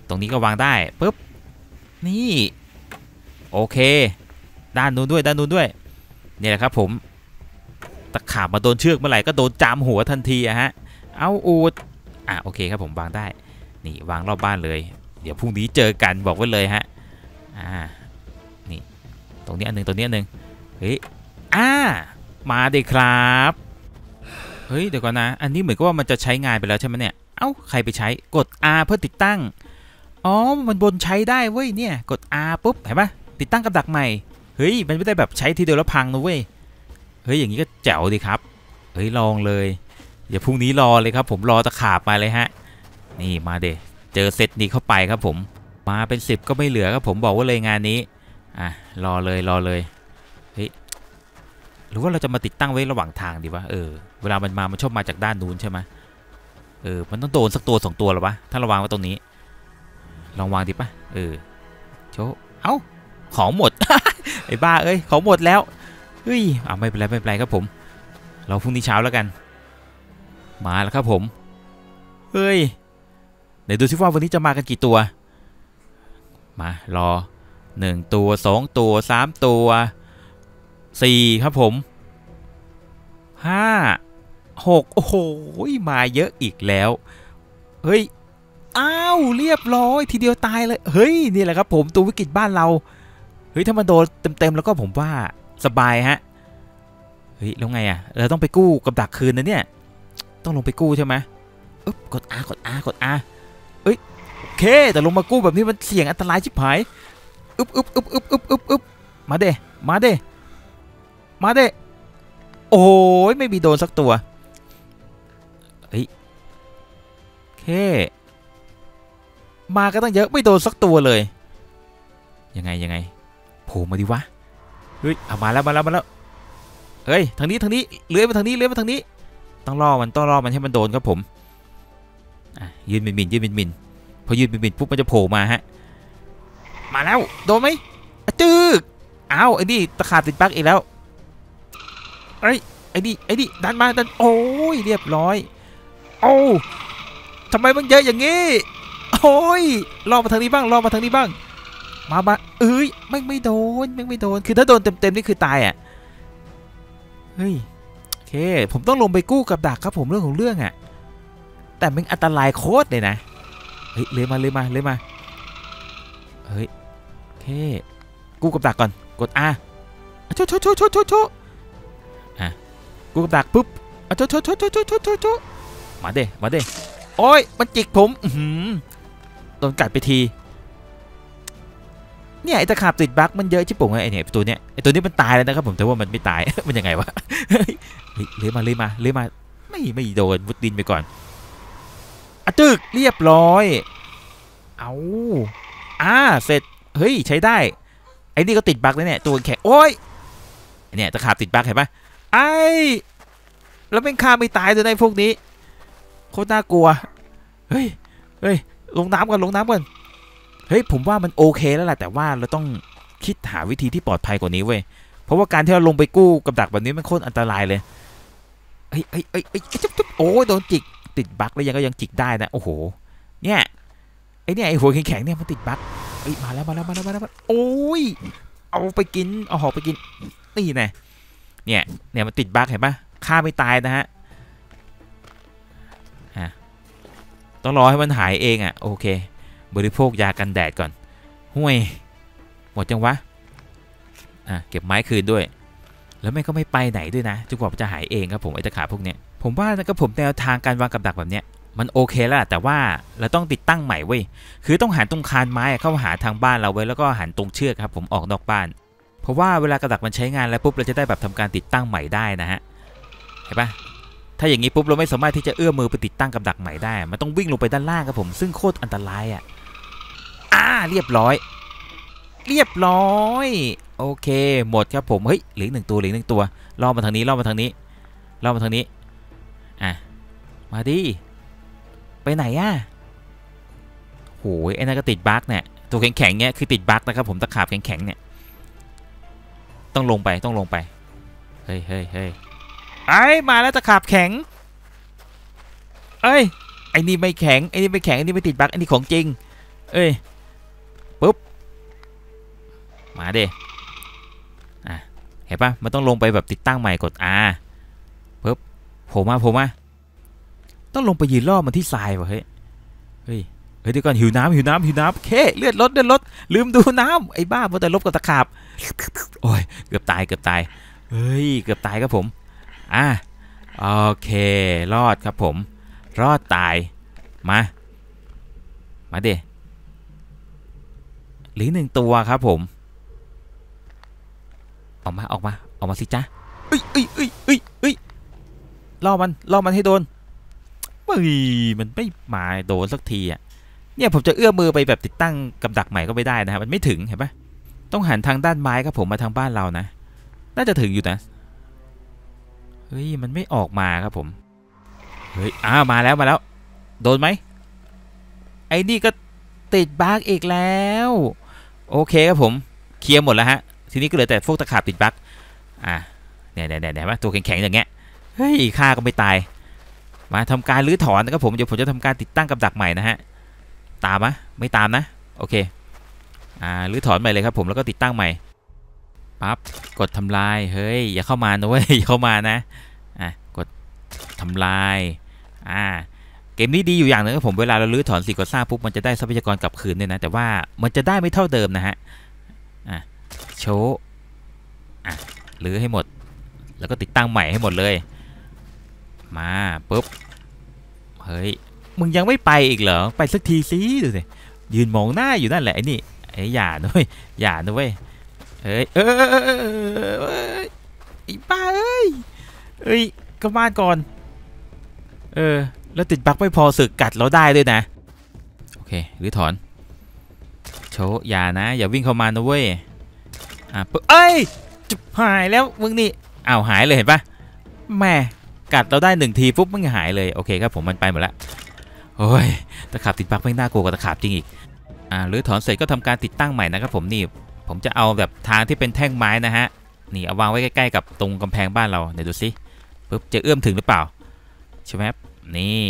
ตรงนี้ก็วางได้ปุ๊บนี่โอเคด้านนู้นด้วยนี่แหละครับผมตะขาบมาโดนเชือกเมื่อไหร่ก็โดนจามหัวทันทีอะฮะเอาอูดโอเคครับผมวางได้นี่วางรอบบ้านเลยเดี๋ยวพรุ่งนี้เจอกันบอกไว้เลยฮะนี่ตรงนี้อันนึงเฮ้ยมาดิครับเฮ้ยเดี๋ยวก่อนนะอันนี้เหมือนกับว่ามันจะใช้งานไปแล้วใช่ไหมเนี่ยเอ้าใครไปใช้กด R เพื่อติดตั้งอ๋อมันบนใช้ได้เว้ยเนี่ยกด R ปุ๊บเห็นปะติดตั้งกับดักใหม่เฮ้ยมันไม่ได้แบบใช้ทีเดียวแล้วพังนะเว้ยเฮ้ยอย่างนี้ก็แจ๋วดีครับเฮ้ยลองเลยเดี๋ยวพรุ่งนี้รอเลยครับผมรอตะขาบมาเลยฮะนี่มาเดเจอเซตนี้เข้าไปครับผมมาเป็น10ก็ไม่เหลือครับผมบอกว่าเลยงานนี้รอเลยเฮ้ยหรือว่าเราจะมาติดตั้งไว้ระหว่างทางดีวะเวลามันชอบมาจากด้านนู้นใช่ไหมมันต้องโดนสักตัว2ตัวหรอวะถ้าเราวางไว้ตรงนี้ลองวางดิปะโชว์เอ้าของหมด ไอ้บ้าเอ้ยของหมดแล้วเฮ้ยไม่เป็นไรครับผมเราพรุ่งนี้เช้าแล้วกันมาแล้วครับผมเฮ้ยเดี๋ยวดูซิว่าวันนี้จะมากันกี่ตัวมารอ1ตัว2ตัว3ตัว4ครับผม5 6โอ้โหมาเยอะอีกแล้วเฮ้ยเรียบร้อยทีเดียวตายเลยเฮ้ยนี่แหละครับผมตัววิกฤตบ้านเราเฮ้ยถ้ามันโดนเต็มแล้วก็ผมว่าสบายฮะเฮ้ยแล้วไงเราต้องไปกู้กับดักคืนนะเนี่ยต้องลงไปกู้ใช่ไหมกด R เอ้ยโอเคแต่ลงมากู้แบบนี้มันเสี่ยงอันตรายชิบหายมาเด้โอ้ยไม่มีโดนสักตัวเฮ้ยโอเคมาก็ตั้งเยอะไม่โดนสักตัวเลยยังไงโผล่มาดิวะเฮ้ยมาแล้วเฮ้ยทางนี้เลื้อยมาทางนี้ต้องรอมันให้มันโดนครับผมยืนบินพอยืนบินปุ๊บมันจะโผล่มาฮะมาแล้วโดนไหมจึ๊กไอ้นี่ตะขาบติดปลั๊กอีกแล้วไอ้นี่ดันมาโอ้ยเรียบร้อยทำไมมันเยอะอย่างงี้โอ้ยรอมาทางนี้บ้างมาไม่โดนคือถ้าโดนเต็มนี่คือตายเฮ้ยโอเคผมต้องลงไปกู้กับดักครับผมเรื่องของเรื่องแต่มันอันตรายโคตรเลยนะเฮ้ยเลยมาเฮ้ยโอเคกู้กับดักก่อนกด R โชกู้กับดักปุ๊บโชมาเด้โอ้ยมันจิกผมโดนกัดไปทีเนี่ยไอ้ตะขาบติดบั๊กมันเยอะชิบปุ๋งไอ้เนี่ยตัวนี้มันตายแล้วนะครับผมแต่ว่ามันไม่ตาย มันยังไงวะเลยมาไม่โดนมุดดินไปก่อนจึกเรียบร้อยเสร็จเฮ้ยใช้ได้ไอ้นี่ก็ติดบั๊กแล้วเนี่ยตัวแข็งโอ้ยเนี่ยตะขาบติดบั๊กเห็นปะแล้วเป็นฆ่าไม่ตายตัวในพวกนี้โคตรน่ากลัวเฮ้ยลงน้ำก่อนเฮ้ยผมว่ามันโอเคแล้วแหละแต่ว่าเราต้องคิดหาวิธีที่ปลอดภัยกว่านี้เว้ยเพราะว่าการที่เราลงไปกู้กับดักแบบนี้มันโคตรอันตรายเลยจุ๊บโอ้ยโดนจิกติดบั๊กแล้วยังจิกได้นะโอ้โหเนี่ยไอ้หัวแข็งเนี่ยมันติดบั๊กมาแล้วโอ้ยเอาไปกินเอาหอกไปกินนี่เนี่ยมันติดบั๊กเห็นปะฆ่าไม่ตายนะฮะต้องรอให้มันหายเองโอเคบริโภคยากันแดดก่อนห่วยหมดจังวะเก็บไม้คืนด้วยแล้วก็ไม่ไปไหนด้วยนะจนกว่าจะหายเองครับผมไอ้ตะขาบพวกเนี้ยผมว่านะครับผมแนวทางการวางกับดักแบบเนี้ยมันโอเคแล้วแต่ว่าเราต้องติดตั้งใหม่เว้ยคือต้องหันตรงคานไม้เข้าหาทางบ้านเราไว้แล้วก็หันตรงเชือกครับผมออกนอกบ้านเพราะว่าเวลากระดักมันใช้งานแล้วปุ๊บเราจะได้แบบทำการติดตั้งใหม่ได้นะฮะเห็นปะถ้าอย่างนี้ปุ๊บเราไม่สามารถที่จะเอื้อมมือไปติดตั้งกับดักใหม่ได้มันต้องวิ่งลงไปด้านล่างครับผมซึ่งโคตรอันตรายเรียบร้อยโอเคหมดครับผมเฮ้ยเหลือ1ตัวล่อมาทางนี้มาดิไปไหนโหยไอ้นั่นก็ติดบั๊กเนี่ยตัวแข็งเนี่ยคือติดบั๊กนะครับผมตะขาบแข็งเนี่ยต้องลงไปเฮ้ยมาแล้วตะขาบแข็งไอ้นี่ไม่แข็งไอ้นี่ไม่ติดบั๊กไอ้นี่ของจริงเอ้ยปุ๊บมาเด้เห็นปะมันต้องลงไปแบบติดตั้งใหม่กด R ปุ๊บโผล่มาต้องลงไปยืนล่อมันที่ทรายวะเฮ้ยเดี๋ยวก่อนหิวน้ำเคเลือดลดลืมดูน้ำไอ้บ้ามัวแต่ลบกับตะขาบโอ้ยเกือบตายเฮ้ยเกือบตายครับผมโอเครอดครับผมรอดตายมาเดหรือ1 ตัวครับผมออกมาสิจ๊ะเอ้ยล่อมันให้โดนมันไม่มาโดนสักทีอ่ะเนี่ยผมจะเอื้อมมือไปแบบติดตั้งกับดักใหม่ก็ไม่ได้นะครับมันไม่ถึงเห็นปะต้องหันทางด้านไม้ครับผมมาทางบ้านเรานะน่าจะถึงอยู่นะเฮ้ยมันไม่ออกมาครับผมเฮ้ยมาแล้วโดนไหมไอ้นี่ก็ติดบั๊กอีกแล้วโอเคครับผมเคลียร์หมดแล้วฮะทีนี้ก็เหลือแต่พวกตะขาบติดบั๊กเนี่ยว่าตัวแข็งๆอย่างเงี้ยเฮ้ยฆ่าก็ไม่ตายมาทำการรื้อถอนนะครับผมเดี๋ยวผมจะทำการติดตั้งกับดักใหม่นะฮะตามไหมไม่ตามนะโอเครื้อถอนใหม่เลยครับผมแล้วก็ติดตั้งใหม่ปั๊บกดทำลายเฮ้ยอย่าเข้ามานะเว้ยอย่าเข้ามานะกดทำลายเกมนี้ดีอยู่อย่างนึงครับผมเวลาเรารื้อถอนสิ่งก่อสร้างปุ๊บมันจะได้ทรัพยากรกลับคืนเนี่ยนะแต่ว่ามันจะได้ไม่เท่าเดิมนะฮะโชว์รื้อให้หมดแล้วก็ติดตั้งใหม่ให้หมดเลยมาปุ๊บเฮ้ยมึงยังไม่ไปอีกเหรอไปสักทีสิดูสิยืนมองหน้าอยู่นั่นแหละไอ้นี่อย่าด้วยเฮ้ยไอ้ป้าเอ้ยกลับบ้านก่อนแล้วติดบั๊กไม่พอสึกกัดเราได้ด้วยนะโอเครื้อถอนโชว์อย่านะอย่าวิ่งเข้ามานะเว้ยเอ้ยจุบหายแล้วมึงนี่หายเลยเห็นปะแม่กัดเราได้1 ทีปุ๊บมันหายเลยโอเคครับผมมันไปหมดแล้วโอ้ยตะขาบติดบั๊กไม่น่ากลัวกว่าตะขาบจริงอีกรื้อถอนเสร็จก็ทำการติดตั้งใหม่นะครับผมนี่ผมจะเอาแบบทางที่เป็นแท่งไม้นะฮะนี่เอาวางไว้ใกล้ๆกับตรงกำแพงบ้านเราเดี๋ยวดูสิปุ๊บจะเอื้อมถึงหรือเปล่าใช่ไหมนี่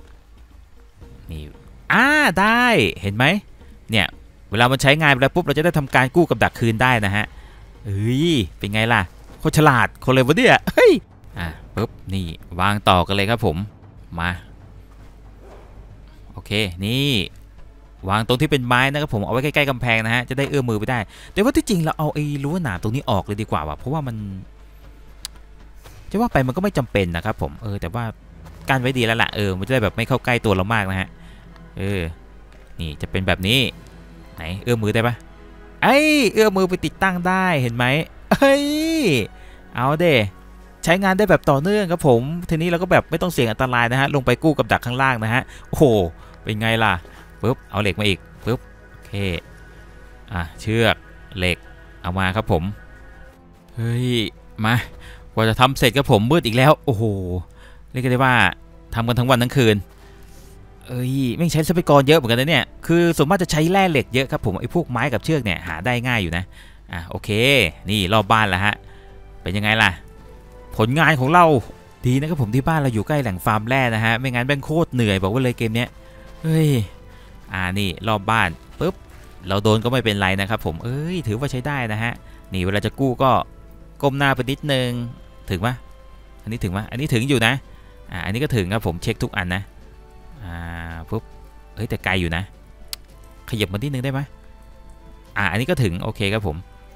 ได้เห็นไหมเนี่ยเวลามันใช้งานไปแล้วปุ๊บเราจะได้ทำการกู้กับดักคืนได้นะฮะเป็นไงล่ะโคตรฉลาดคนเลยวะเนี่ยเฮ้ยปุ๊บนี่วางต่อกันเลยครับผมมาโอเคนี่วางตรงที่เป็นไม้นะครับผมเอาไว้ใกล้ๆกำแพงนะฮะจะได้เอื้อมมือไปได้แต่ว่าที่จริงเราเอาไอ้รั้วหนามตรงนี้ออกเลยดีกว่าว่ะเพราะว่ามันจะว่าไปมันก็ไม่จำเป็นนะครับผมแต่ว่ากั้นไว้ดีแล้วล่ะมันจะได้แบบไม่เข้าใกล้ตัวเรามากนะฮะนี่จะเป็นแบบนี้ไหนเอื้อมมือได้ปะเอื้อมมือไปติดตั้งได้เห็นไหมเอาเด้ใช้งานได้แบบต่อเนื่องครับผมทีนี้เราก็แบบไม่ต้องเสี่ยงอันตรายนะฮะลงไปกู้กับดักข้างล่างนะฮะโอ้โหเป็นไงล่ะปุ๊บเอาเหล็กมาอีกปุ๊บโอเคเชือกเหล็กเอามาครับผมเฮ้ยมากว่าจะทำเสร็จครับผมมืดอีกแล้วโอ้โหเรียกได้ว่าทำกันทั้งวันทั้งคืนไม่ใช้ทรัพยากรเยอะเหมือนกันนะเนี่ยคือส่วนมากจะใช้แร่เหล็กเยอะครับผมไอ้พวกไม้กับเชือกเนี่ยหาได้ง่ายอยู่นะโอเคนี่รอบบ้านแล้วฮะเป็นยังไงล่ะผลงานของเราดีนะครับผมที่บ้านเราอยู่ใกล้แหล่งฟาร์มแร่นะฮะไม่งั้นแม่งโคตรเหนื่อยบอกว่าเลยเกมนี้นี่รอบบ้านปุ๊บเราโดนก็ไม่เป็นไรนะครับผมถือว่าใช้ได้นะฮะนี่เวลาจะกู้ก็ก้มหน้าไปนิดนึงถึงปะอันนี้ถึงปะอันนี้ถึงอยู่นะอันนี้ก็ถึงครับผมเช็คทุกอันนะปุ๊บแต่ไกลอยู่นะขยับมานิดนึงได้ไหมอันนี้ก็ถึงโอเคครับผม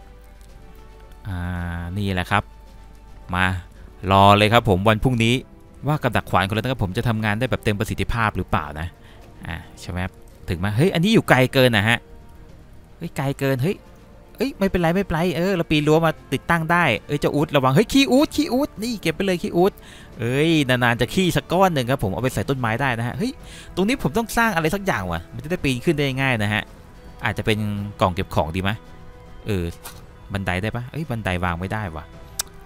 นี่แหละครับมารอเลยครับผมวันพรุ่งนี้ว่ากับดักขวานคนละนะครับผมจะทำงานได้แบบเต็มประสิทธิภาพหรือเปล่านะใช่ไหมถึงมาอันนี้อยู่ไกลเกินนะฮะไกลเกินไม่เป็นไรเราปีนรั้วมาติดตั้งได้เจ้าอู๊ดระวังขี้อู๊ดนี่เก็บไปเลยขี้อู๊ดนานๆจะขี้สักก้อนหนึ่งครับผมเอาไปใส่ต้นไม้ได้นะฮะตรงนี้ผมต้องสร้างอะไรสักอย่างวะมันจะได้ปีนขึ้นได้ง่ายนะฮะอาจจะเป็นกล่องเก็บของดีไหมบันไดได้ปะบันไดวางไม่ได้วะ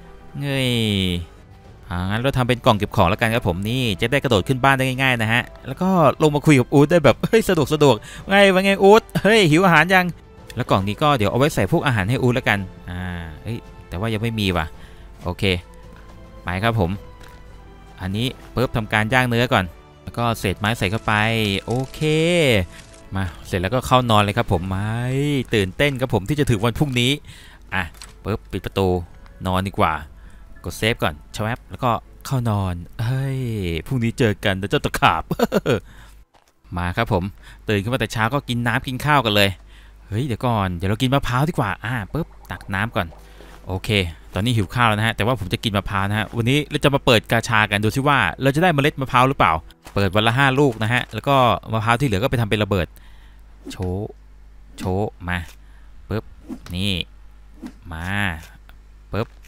งั้นเราทำเป็นกล่องเก็บของแล้วกันครับผมนี่จะได้กระโดดขึ้นบ้านได้ง่ายๆนะฮะแล้วก็ลงมาคุยกับอู๊ดได้แบบสะดวกว่าไงอู๊ดหิวอาหารยังแล้วกล่องนี้ก็เดี๋ยวเอาไว้ใส่พวกอาหารให้อู๊ดแล้วกันแต่ว่ายังไม่มีว่ะโอเคไปครับผมอันนี้ปุ๊บทำการย่างเนื้อก่อนแล้วก็เศษไม้ใส่เข้าไปโอเคมาเสร็จแล้วก็เข้านอนเลยครับผมไม่ตื่นเต้นครับผมที่จะถึงวันพรุ่งนี้อ่ะปึ๊บปิดประตูนอนดีกว่ากดเซฟก่อนชวบแล้วก็เข้านอนเฮ้ยพรุ่งนี้เจอกันนะเจ้าตะขาบ มาครับผมตื่นขึ้นมาแต่เช้าก็กินน้ำกินข้าวกันเลยเฮ้ยเดี๋ยวก่อนเดี๋ยวเรากินมะพร้าวดีกว่าปึ๊บตักน้ำก่อนโอเคตอนนี้หิวข้าวแล้วนะฮะแต่ว่าผมจะกินมะพร้าวนะฮะวันนี้เราจะมาเปิดกาชากันดูซิว่าเราจะได้เมล็ดมะพร้าวหรือเปล่าเปิดวันละ5 ลูกนะฮะแล้วก็มะพร้าวที่เหลือก็ไปทำเป็นระเบิดโชมาปึ๊บนี่มาปึ๊บ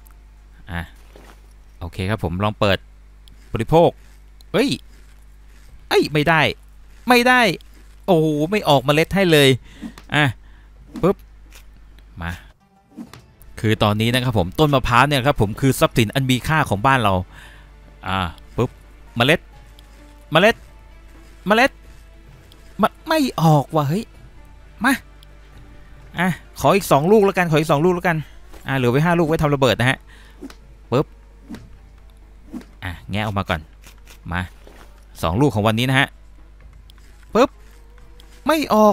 โอเคครับผมลองเปิดบริโภคเอ้ยไม่ได้โอ้โหไม่ออกเมล็ดให้เลยปึ๊บมาคือตอนนี้นะครับผมต้นมะพร้าวเนี่ยครับผมคือทรัพย์สินอันมีค่าของบ้านเราปึ๊บเมล็ดไม่ออกว่ะเฮ้ยมาขออีก2 ลูกแล้วกันเหลือไว้5 ลูกไว้ทำระเบิดนะฮะปึ๊บแงะออกมาก่อนมา2 ลูกของวันนี้นะฮะปึ๊บไม่ออก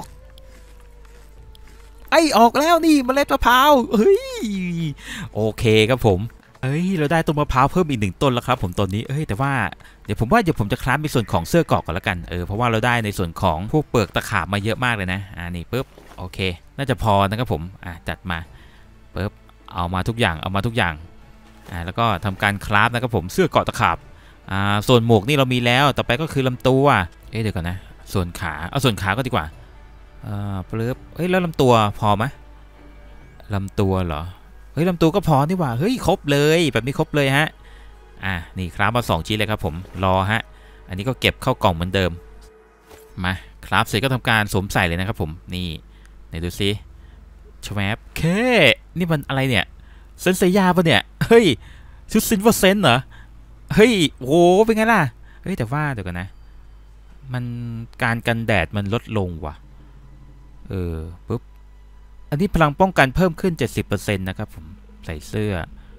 ออกแล้วนี่เมล็ดมะพร้าวเฮ้ยโอเคครับผมเราได้ต้นมะพร้าวเพิ่มอีก1 ต้นแล้วครับผมตอนนี้แต่ว่าเดี๋ยวผมจะคราฟในส่วนของเสื้อเกราะก่อนแล้วกันเพราะว่าเราได้ในส่วนของพวกเปลือกตะขาบมาเยอะมากเลยนะนี่ปึ๊บโอเคน่าจะพอนะครับผมจัดมาปึ๊บเอามาทุกอย่างแล้วก็ทำการคราฟนะครับผมเสื้อเกราะตะขาบส่วนหมวกนี่เรามีแล้วต่อไปก็คือลำตัวเดี๋ยวก่อนนะส่วนขาเอาส่วนขาก็ดีกว่าปึ๊บแล้วลำตัวพอไหมลำตัวเหรอลำตัวก็พอนี่หว่าครบเลยแบบนี้ครบเลยฮะนี่คราฟมา2 ชิ้นเลยครับผมรอฮะอันนี้ก็เก็บเข้ากล่องเหมือนเดิมมาคราฟเสร็จก็ทำการสวมใส่เลยนะครับผมนี่ไหนดูซิชแวบนี่มันอะไรเนี่ยเซนเซียาปะเนี่ยชุดซินวอร์เซนเหรอโหเป็นไงล่ะแต่ว่าเดี๋ยวกันนะมันการกันแดดมันลดลงว่ะปึ๊บอันนี้พลังป้องกันเพิ่มขึ้น 70% นะครับผมใส่เสื้อ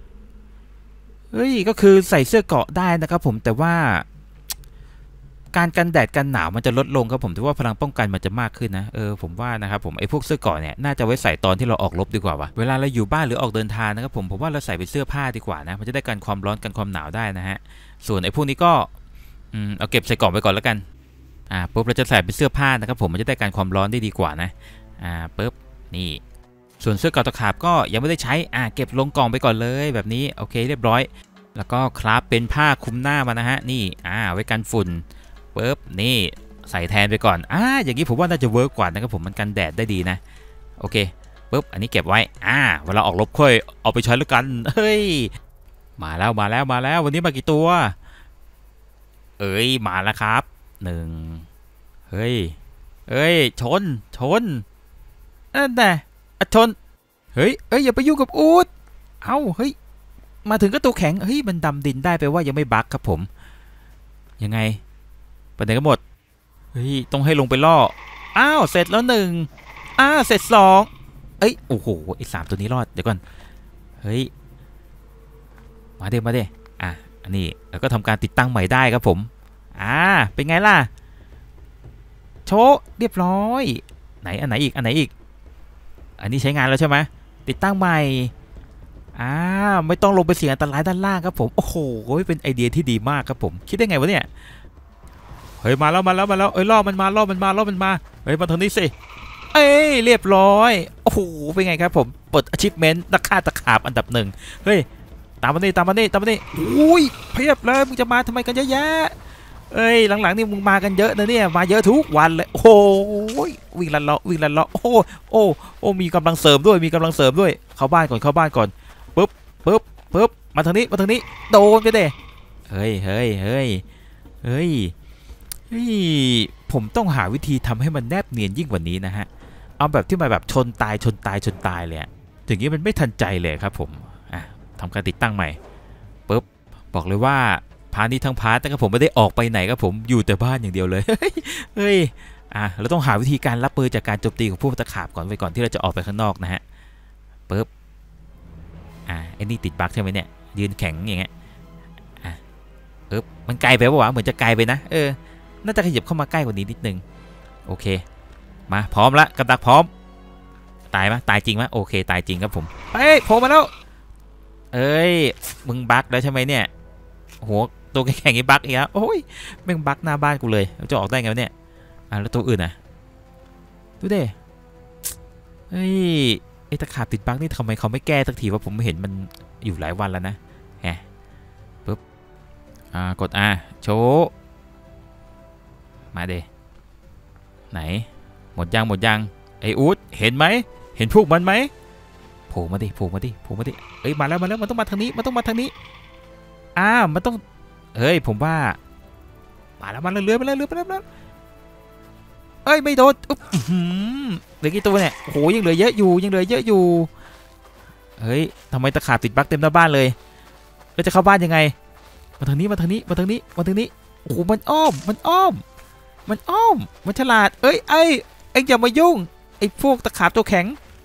ก็คือใส่เสื้อเกราะได้นะครับผมแต่ว่าการกันแดดกันหนาวมันจะลดลงครับผมถือว่าพลังป้องกันมันจะมากขึ้นนะผมว่านะครับผมพวกเสื้อเกราะเนี่ยน่าจะไว้ใส่ตอนที่เราออกรบดีกว่าวะเวลาเราอยู่บ้านหรือออกเดินทางนะครับผมว่าเราใส่เป็นเสื้อผ้าดีกว่านะมันจะได้กันความร้อนกันความหนาวได้นะฮะส่วนพวกนี้ก็เอาเก็บใส่กล่องไปก่อนแล้วกันปุ๊บเราจะใส่เป็นเสื้อผ้านะครับผมมันจะได้กันความร้อนได้ดีกว่านะปุ๊บนี่ส่วนเสื้อเกราะตะขาบก็ยังไม่ได้ใช้เก็บลงกล่องไปก่อนเลยแบบนี้โอเคเรียบร้อยแล้วก็คราฟเป็นผ้าคลุมหน้ามานะฮะนี่ไว้กันฝุ่นปุ๊บนี่ใส่แทนไปก่อนอย่างนี้ผมว่าน่าจะเวิร์กกว่านะครับผมมันกันแดดได้ดีนะโอเคปุ๊บอันนี้เก็บไว้เวลาออกรบค่อยเอาไปใช้แล้วกันมาแล้ววันนี้มากี่ตัวมาแล้วครับ1ชนนั่นแหละชนอย่าไปยุ่งกับอูฐมาถึงก็ตัวแข็งมันดำดินได้ไปว่ายังไม่บั๊กครับผมยังไงไปไหนกันหมดต้องให้ลงไปล่อเสร็จแล้ว1เสร็จ2โอ้โห3 ตัวนี้รอดเดี๋ยวก่อนมาเด้อันนี้แล้วก็ทำการติดตั้งใหม่ได้ครับผมเป็นไงล่ะโชว์เรียบร้อยอันไหนอีกอันนี้ใช้งานแล้วใช่ไหมติดตั้งใหม่ไม่ต้องลงไปเสี่ยงอันตรายด้านล่างครับผมโอ้โหเป็นไอเดียที่ดีมากครับผมคิดได้ไงวะเนี่ยมาแล้วล่อมันมามาทางนี้สิเรียบร้อยโอ้โหเป็นไงครับผมเปิด achievement นักฆ่าตะขาบอันดับ1ตามมานี่อุ้ยเพียบเลยมึงจะมาทำไมกันเยอะแยะหลังๆนี่มึงมากันเยอะนะเนี่ยมาเยอะทุกวันเลยโอ้โหวิ่งลันเลาะโอ้มีกำลังเสริมด้วยเข้าบ้านก่อนปึ๊บมาทางนี้โดนไปเด้เฮ้ยผมต้องหาวิธีทำให้มันแนบเนียนยิ่งกว่านี้นะฮะเอาแบบที่มาแบบชนตายเลยอย่างนี้มันไม่ทันใจเลยครับผมทำการติดตั้งใหม่ปึ๊บบอกเลยว่าพาร์ทนี้ทั้งพาร์ทนะครับผมไม่ได้ออกไปไหนครับผมอยู่แต่บ้านอย่างเดียวเลยเราต้องหาวิธีการรับมือจากการโจมตีของพวกตะขาบก่อนที่เราจะออกไปข้างนอกนะฮะปึ๊บไอ้นี่ติดบั๊กใช่ไหมเนี่ยยืนแข็งอย่างเงี้ยปึ๊บมันไกลไปปะวะเหมือนจะไกลไปนะน่าจะขยับเข้ามาใกล้กว่านี้นิดนึงโอเคมาพร้อมละกับดักพร้อมตายไหมตายจริงไหมโอเคตายจริงครับผมเฮ้ยโผล่มาแล้วเอ้ยมึงบั๊กแล้วใช่ไหมเนี่ยโหตัวแข็งๆไอ้บั๊กอีกแล้วโอ้ยแม่งบั๊กหน้าบ้านกูเลยจะออกได้ไงวะเนี่ยแล้วตัวอื่นอ่ะดูดิเฮ้ยไอ้ตะขาบติดบั๊กนี่ทำไมเขาไม่แก้สักทีว่าผมเห็นมันอยู่หลายวันแล้วนะแฮะปุ๊บกดโชว์มาเดไหนหมดยังไอ้อู๊ดเห็นไหมเห็นพวกมันไหมโผล่มาดิเอ้ยมาแล้วมันต้องมาทางนี้มันต้องเฮ้ยผมว่ามาแล้วเลื้อยไปแล้วเอ้ยไม่โดนอุ๊บเหลือกี่ตัวเนี่ยโหยังเหลือเยอะอยู่เฮ้ยทำไมตะขาบติดบั๊กเต็มหน้าบ้านเลยแล้วจะเข้าบ้านยังไงมาทางนี้โอ้โหมันอ้อมมันฉลาดเอ้ยอย่ามายุ่งไอ้พวกตะขาบตัวแข็ง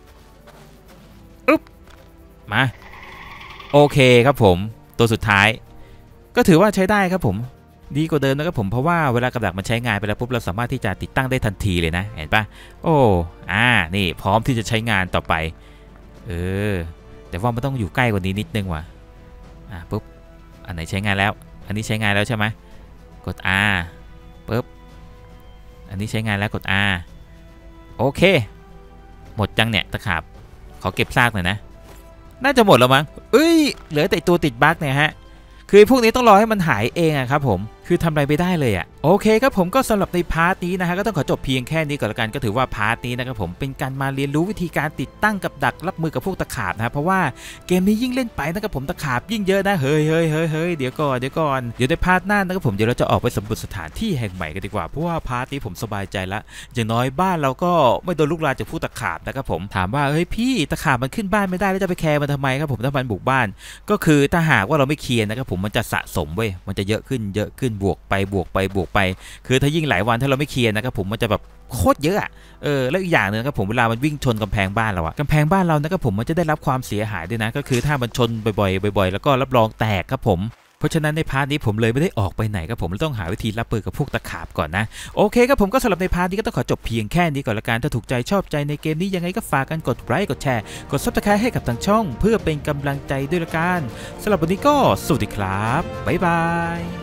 มาโอเคครับผมตัวสุดท้ายก็ถือว่าใช้ได้ครับผมดีกว่าเดิมนะครับผมเพราะว่าเวลากับดักมันใช้งานไปแล้วปุ๊บเราสามารถที่จะติดตั้งได้ทันทีเลยนะเห็นปะโอ้นี่พร้อมที่จะใช้งานต่อไปแต่ว่ามันต้องอยู่ใกล้กว่านี้นิดนึงว่ะปุ๊บอันไหนใช้งานแล้วอันนี้ใช้งานแล้วใช่ไหมกดปุ๊บอันนี้ใช้งานแล้วกดโอเคหมดจังเนี่ยตะขาบขอเก็บซากหน่อยนะน่าจะหมดแล้วมั้งเหลือแต่ตัวติดบั๊กเนี่ยฮะคือพวกนี้ต้องรอให้มันหายเองครับผมคือทำอะไรไม่ได้เลยโอเคครับผมก็สำหรับในพาร์ทนี้นะฮะก็ต้องขอจบเพียงแค่นี้ก่อนละกันก็ถือว่าพาร์ทนี้นะครับผมเป็นการมาเรียนรู้วิธีการติดตั้งกับดักรับมือกับพวกตะขาบนะเพราะว่าเกมนี้ยิ่งเล่นไปนะครับผมตะขาบยิ่งเยอะนะเฮ้ยเดี๋ยวก่อนเดี๋ยวในพาร์ทหน้านะครับผมเดี๋ยวเราจะออกไปสำรวจสถานที่แห่งใหม่กันดีกว่าเพราะว่าพาร์ทนี้ผมสบายใจละอย่างน้อยบ้านเราก็ไม่โดนลุกลามจากพวกตะขาบนะครับผมถามว่าเฮ้ยพี่ตะขาบมันขึ้นบ้านไม่ได้แล้วจะไปแคร์มันทำไมครับผมถ้ามันบุกบ้านก็คือถ้าหากว่าเราไม่เคลียร์นะครับผมมันจะสะสมเว้ยมันจะเยอะขึ้นบวกไปคือถ้ายิ่งหลายวันถ้าเราไม่เคลียร์นะครับผมมันจะแบบโคตรเยอะแล้วอีกอย่างนึงครับผมเวลามันวิ่งชนกำแพงบ้านเรากำแพงบ้านเรานะครับผมมันจะได้รับความเสียหายด้วยนะก็คือถ้ามันชนบ่อยแล้วก็รับรองแตกครับผมเพราะฉะนั้นในพาร์ทนี้ผมเลยไม่ได้ออกไปไหนครับผมต้องหาวิธีรับมือกับพวกตะขาบก่อนนะโอเคครับผมก็สำหรับในพาร์ทนี้ก็ต้องขอจบเพียงแค่นี้ก่อนละกันถ้าถูกใจชอบใจในเกมนี้ยังไงก็ฝากกันกดไลค์กดแชร์กด Subscribe ให้กับทางช่องเพื่อเป็นกำลังใจด้วยละกันสำหรับวันนี้ก็สวัสดีครับบ๊ายบาย